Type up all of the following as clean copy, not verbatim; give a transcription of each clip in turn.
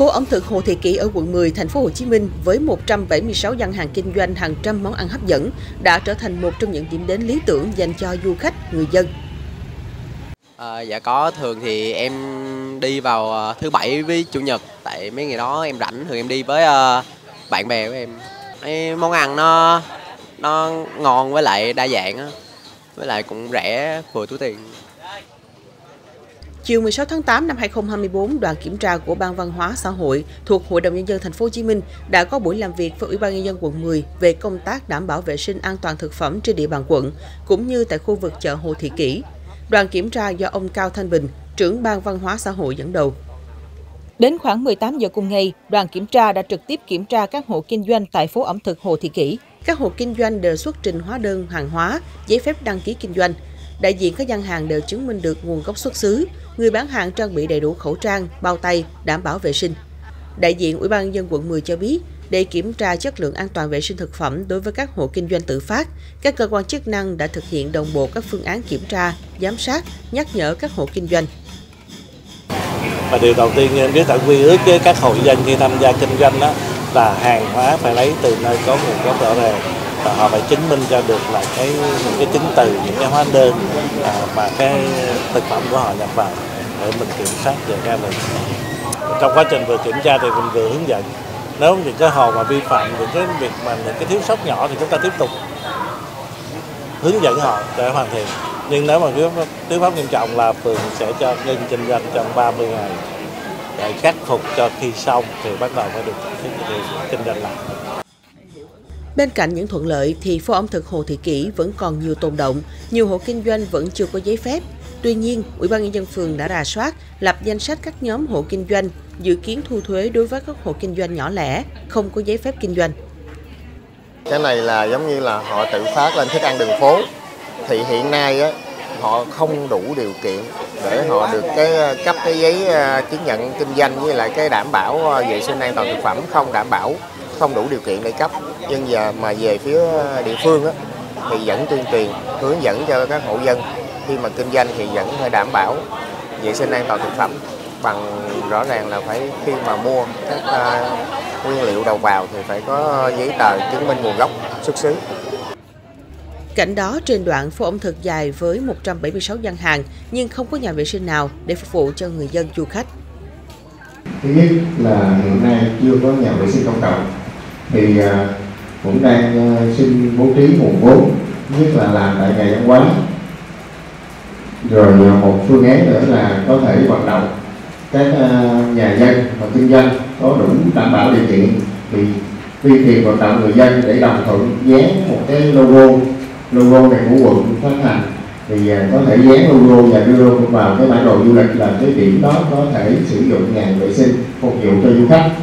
Phố ẩm thực Hồ Thị Kỷ ở quận 10, thành phố Hồ Chí Minh với 176 gian hàng kinh doanh hàng trăm món ăn hấp dẫn đã trở thành một trong những điểm đến lý tưởng dành cho du khách, người dân. Dạ có, thường thì em đi vào thứ Bảy với Chủ nhật, tại mấy ngày đó em rảnh, thường em đi với bạn bè của em. Món ăn nó ngon với lại đa dạng á, với lại cũng rẻ, vừa túi tiền. Chiều 16 tháng 8 năm 2024, đoàn kiểm tra của Ban Văn hóa Xã hội thuộc Hội đồng Nhân dân thành phố Hồ Chí Minh đã có buổi làm việc với Ủy ban Nhân dân quận 10 về công tác đảm bảo vệ sinh an toàn thực phẩm trên địa bàn quận, cũng như tại khu vực chợ Hồ Thị Kỷ. Đoàn kiểm tra do ông Cao Thanh Bình, trưởng Ban Văn hóa Xã hội dẫn đầu. Đến khoảng 18 giờ cùng ngày, đoàn kiểm tra đã trực tiếp kiểm tra các hộ kinh doanh tại phố ẩm thực Hồ Thị Kỷ. Các hộ kinh doanh đều xuất trình hóa đơn hàng hóa, giấy phép đăng ký kinh doanh. Đại diện các gian hàng đều chứng minh được nguồn gốc xuất xứ. Người bán hàng trang bị đầy đủ khẩu trang, bao tay, đảm bảo vệ sinh. Đại diện Ủy ban Nhân dân quận 10 cho biết, để kiểm tra chất lượng an toàn vệ sinh thực phẩm đối với các hộ kinh doanh tự phát, các cơ quan chức năng đã thực hiện đồng bộ các phương án kiểm tra, giám sát, nhắc nhở các hộ kinh doanh. Và điều đầu tiên em biết phải quy ước với các hộ doanh khi tham gia kinh doanh đó là hàng hóa phải lấy từ nơi có nguồn gốc rõ ràng, và họ phải chứng minh cho được là những cái chứng từ, những cái hóa đơn mà cái thực phẩm của họ nhập vào để mình kiểm soát về cái này. Trong quá trình vừa kiểm tra thì mình vừa hướng dẫn. Nếu những cái hộ mà vi phạm những cái việc mà những cái thiếu sót nhỏ thì chúng ta tiếp tục hướng dẫn họ để hoàn thiện. Nhưng nếu mà thiếu pháp nghiêm trọng là phường sẽ cho ngưng kinh doanh trong 30 ngày để khắc phục, cho khi xong thì bắt đầu mới được kinh doanh lại. Bên cạnh những thuận lợi thì phố ẩm thực Hồ Thị Kỷ vẫn còn nhiều tồn động, nhiều hộ kinh doanh vẫn chưa có giấy phép. Tuy nhiên, Ủy ban Nhân dân phường đã rà soát, lập danh sách các nhóm hộ kinh doanh, dự kiến thu thuế đối với các hộ kinh doanh nhỏ lẻ, không có giấy phép kinh doanh. Cái này là giống như là họ tự phát lên thức ăn đường phố. Thì hiện nay á, họ không đủ điều kiện để họ được cấp cái giấy chứng nhận kinh doanh với lại cái đảm bảo vệ sinh an toàn thực phẩm không đảm bảo, không đủ điều kiện để cấp. Nhưng giờ mà về phía địa phương á, thì vẫn tuyên truyền hướng dẫn cho các hộ dân khi mà kinh doanh thì vẫn phải đảm bảo vệ sinh an toàn thực phẩm, bằng rõ ràng là phải khi mà mua các nguyên liệu đầu vào thì phải có giấy tờ chứng minh nguồn gốc xuất xứ. Cạnh đó, trên đoạn phố ẩm thực dài với 176 gian hàng nhưng không có nhà vệ sinh nào để phục vụ cho người dân du khách. Thứ nhất là hiện nay chưa có nhà vệ sinh công cộng, thì cũng đang xin bố trí nguồn vốn, nhất là làm tại nhà văn hóa. Rồi một phương án nữa là có thể vận động các nhà dân và kinh doanh có đủ đảm bảo điều kiện thì tuyên truyền vận động người dân để đồng thuận dán một cái logo này của quận phát hành, thì có thể dán logo và đưa vào cái bản đồ du lịch là cái điểm đó có thể sử dụng nhà vệ sinh phục vụ cho du khách.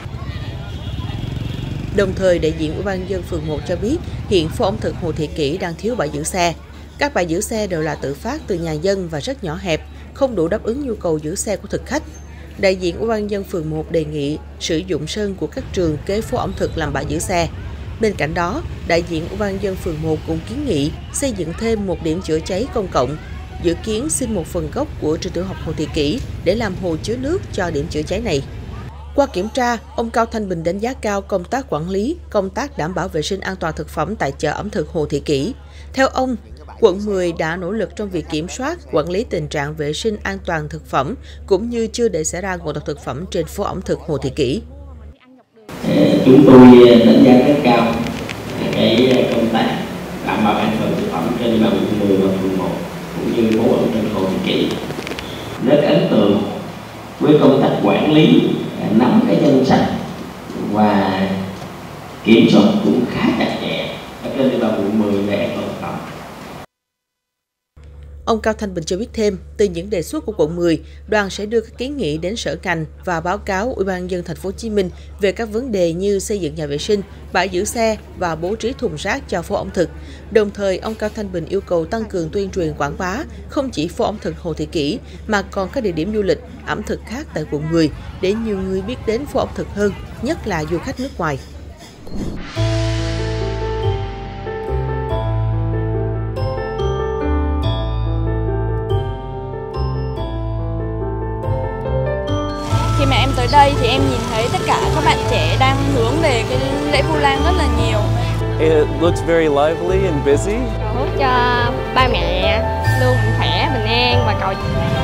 Đồng thời, đại diện Ủy ban Nhân dân phường 1 cho biết hiện phố ẩm thực Hồ Thị Kỷ đang thiếu bãi giữ xe. Các bãi giữ xe đều là tự phát từ nhà dân và rất nhỏ hẹp, không đủ đáp ứng nhu cầu giữ xe của thực khách. Đại diện Ủy ban Nhân dân phường 1 đề nghị sử dụng sân của các trường kế phố ẩm thực làm bãi giữ xe. Bên cạnh đó, đại diện Ủy ban Nhân dân phường 1 cũng kiến nghị xây dựng thêm một điểm chữa cháy công cộng, dự kiến xin một phần gốc của trường tiểu học Hồ Thị Kỷ để làm hồ chứa nước cho điểm chữa cháy này. Qua kiểm tra, ông Cao Thanh Bình đánh giá cao công tác quản lý, công tác đảm bảo vệ sinh an toàn thực phẩm tại chợ ẩm thực Hồ Thị Kỷ. Theo ông, quận 10 đã nỗ lực trong việc kiểm soát, quản lý tình trạng vệ sinh an toàn thực phẩm, cũng như chưa để xảy ra ngộ độc thực phẩm trên phố ẩm thực Hồ Thị Kỷ. Chúng tôi đánh giá rất cao cái công tác đảm bảo an toàn thực phẩm trên địa bàn quận 10 và phường 1 cũng như phố ẩm thực Hồ Thị Kỷ. Rất ấn tượng với công tác quản lý, nắm cái danh sách và kiểm soát cũng khá chặt chẽ ở trên địa bàn quận 10 về an toàn thực phẩm. Ông Cao Thanh Bình cho biết thêm, từ những đề xuất của quận 10, đoàn sẽ đưa các kiến nghị đến sở ngành và báo cáo Ủy ban Nhân dân thành phố Hồ Chí Minh về các vấn đề như xây dựng nhà vệ sinh, bãi giữ xe và bố trí thùng rác cho phố ẩm thực. Đồng thời, ông Cao Thanh Bình yêu cầu tăng cường tuyên truyền quảng bá không chỉ phố ẩm thực Hồ Thị Kỷ mà còn các địa điểm du lịch, ẩm thực khác tại quận 10 để nhiều người biết đến phố ẩm thực hơn, nhất là du khách nước ngoài. Khi mà em tới đây thì em nhìn thấy tất cả các bạn trẻ đang hướng về cái lễ Vu Lan rất là nhiều. It looks very lively and busy. Chúc cho ba mẹ luôn mạnh khỏe, bình an và cầu.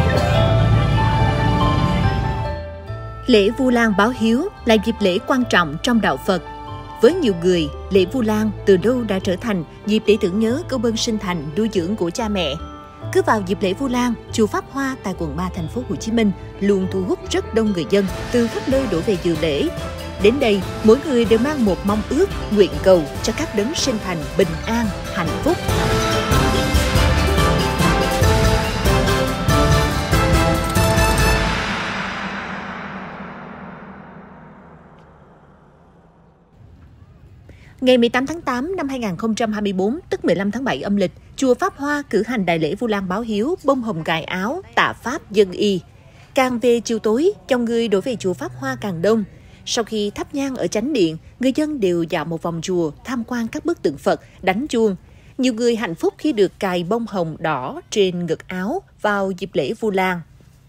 Lễ Vu Lan báo hiếu là dịp lễ quan trọng trong đạo Phật. Với nhiều người, lễ Vu Lan từ lâu đã trở thành dịp để tưởng nhớ công ơn sinh thành nuôi dưỡng của cha mẹ. Cứ vào dịp lễ Vu Lan, chùa Pháp Hoa tại quận 3 thành phố Hồ Chí Minh luôn thu hút rất đông người dân từ khắp nơi đổ về dự lễ. Đến đây, mỗi người đều mang một mong ước, nguyện cầu cho các đấng sinh thành bình an, hạnh phúc. Ngày 18 tháng 8 năm 2024, tức 15 tháng 7 âm lịch, chùa Pháp Hoa cử hành đại lễ Vu Lan báo hiếu, bông hồng cài áo, tạ pháp dân y. Càng về chiều tối, dòng người đổ về chùa Pháp Hoa càng đông. Sau khi thắp nhang ở chánh điện, người dân đều dạo một vòng chùa, tham quan các bức tượng Phật, đánh chuông. Nhiều người hạnh phúc khi được cài bông hồng đỏ trên ngực áo vào dịp lễ Vu Lan.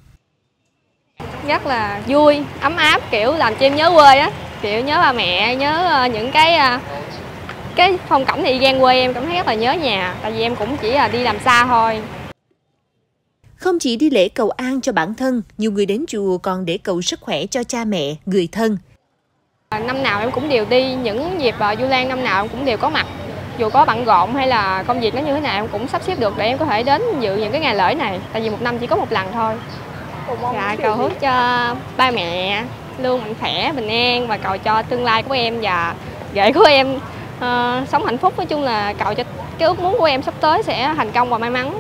Rất là vui, ấm áp, kiểu làm cho em nhớ quê á, kiểu nhớ ba mẹ, nhớ những cái phong cảnh thời gian quê, em cảm thấy rất là nhớ nhà, tại vì em cũng chỉ là đi làm xa thôi. Không chỉ đi lễ cầu an cho bản thân, nhiều người đến chùa còn để cầu sức khỏe cho cha mẹ, người thân. Năm nào em cũng đều đi, những dịp Vu Lan năm nào em cũng đều có mặt. Dù có bận rộn hay là công việc nó như thế nào em cũng sắp xếp được để em có thể đến dự những cái ngày lễ này, tại vì một năm chỉ có một lần thôi. Dạ, cầu hứa cho ba mẹ luôn mạnh khỏe, bình an và cầu cho tương lai của em và ghệ của em sống hạnh phúc. Nói chung là cầu cho cái ước muốn của em sắp tới sẽ thành công và may mắn.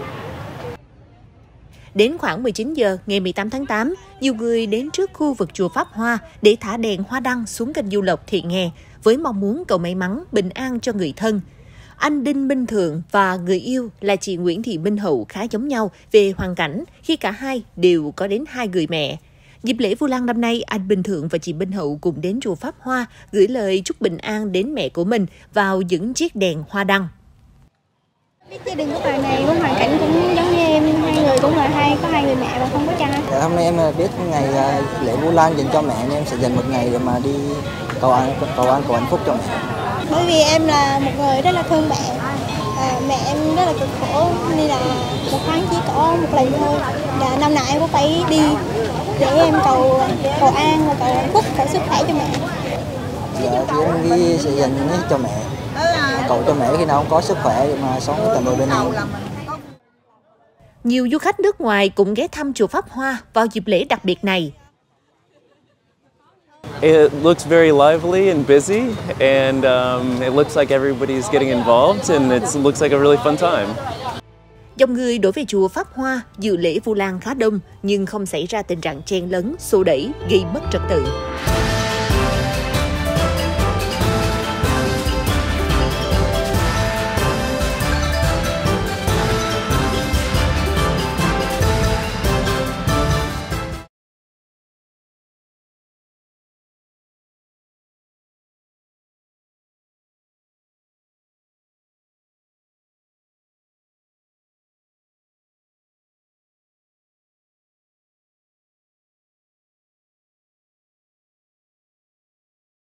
Đến khoảng 19 giờ ngày 18 tháng 8, nhiều người đến trước khu vực chùa Pháp Hoa để thả đèn hoa đăng xuống kênh du lộc Thiện Nghè với mong muốn cầu may mắn, bình an cho người thân. Anh Đinh Minh Thượng và người yêu là chị Nguyễn Thị Minh Hậu khá giống nhau về hoàn cảnh khi cả hai đều có đến 2 người mẹ. Dịp lễ Vu Lan năm nay, anh Minh Thượng và chị Minh Hậu cùng đến chùa Pháp Hoa gửi lời chúc bình an đến mẹ của mình vào những chiếc đèn hoa đăng. Biết gia đình của bà này có hoàn cảnh cũng giống như em, 2 người cũng là có 2 người mẹ và không có cha. Hôm nay em biết ngày lễ Vu Lan dành cho mẹ nên em sẽ dành một ngày để mà đi cầu hạnh phúc cho mẹ. Bởi vì em là một người rất là thương mẹ. Mẹ em rất là cực khổ nên là một tháng chỉ có một lần thôi. Và năm nào em cũng phải đi để em cầu an và cầu hạnh phúc, cầu sức khỏe cho mẹ. Dạ thì em nghĩ sẽ dành hết cho mẹ. Cầu cho mẹ khi nào không có sức khỏe để mà sống tận đời bên em. Nhiều du khách nước ngoài cũng ghé thăm chùa Pháp Hoa vào dịp lễ đặc biệt này. It looks very lively and busy, and it looks like everybody's getting involved, and it looks like a really fun time. Dòng người đổ về chùa Pháp Hoa dự lễ Vu Lan khá đông, nhưng không xảy ra tình trạng chen lấn, xô đẩy, gây mất trật tự.